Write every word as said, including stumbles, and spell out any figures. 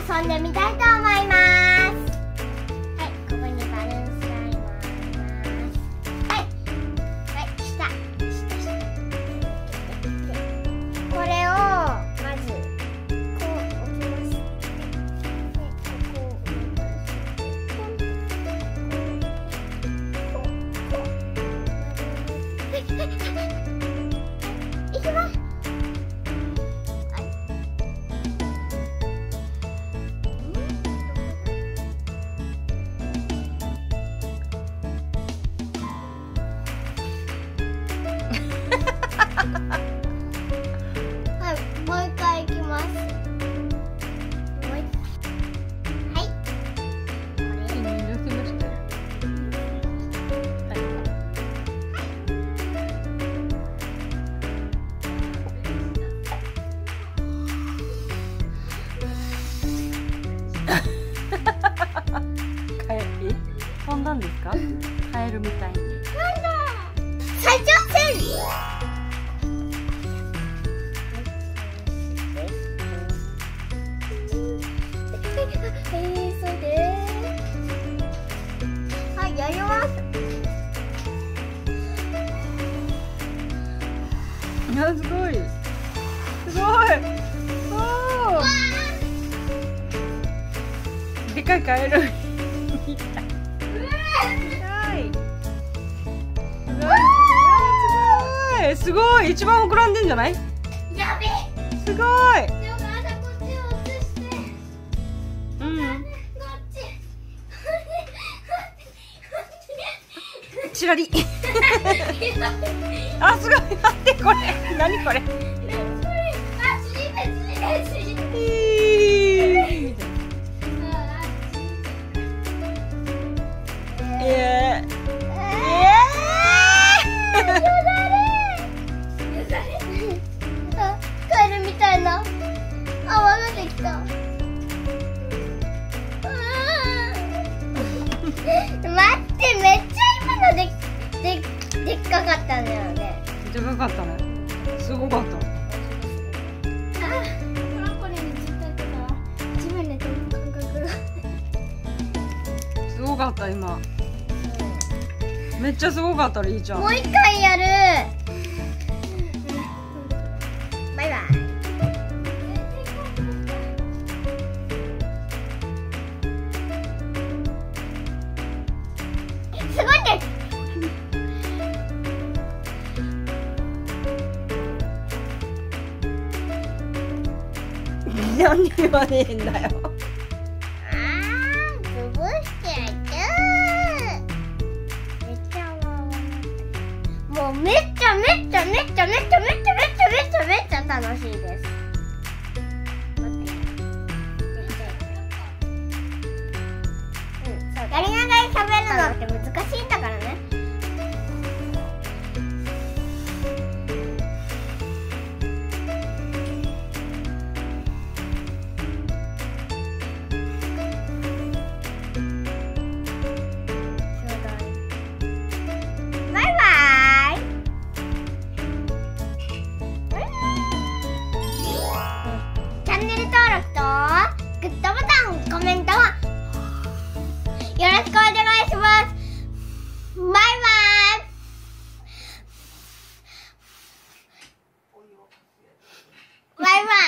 遊んでみたいと思います。はい、ここにバルーンスライムあります。はいはい、下下下これをまずこう置きます。で、ここを動かしてポンポンポンポン。いきます。はい、もう一回いきます。もう一回。はい。これ。 入れてましたよ。はい。カエル、え、飛んだんですか？カエルみたいに。 なんだ。再挑戦。えー、それで。はい、やります。 いや、すごい。すごい。おー。でかいカエル。みたい。すごい、一番膨らんでんじゃない？ やべえ。 すごい。 でもまだこっちを映して。 うん。 こっち。 チラリ。あ、すごい。待って、これ。何これ。 あ、釣り目釣り目釣り目。 ええ。 カエルみたいな泡ができた。待って、めっちゃ今のでででっかかったんだよね。 でかかったね。すごかった。 あ、トランポリンについたけど地面で飛ぶ感覚がすごかった今。めっちゃすごかったりーちゃん。 もう一回やる。バイバイ。すごいです。 何言わねえんだよ。 あー、潰してやる。めっちゃもうめっちゃめっちゃめっちゃめっちゃめっちゃめっちゃめっちゃめっちゃめっちゃ楽しいです。待って。うん、そう。やりながら喋るのって難しいんだからね。バイバイ。チャンネル登録とグッドボタン、コメントよろしくお願いします。バイバイ。バイバイ。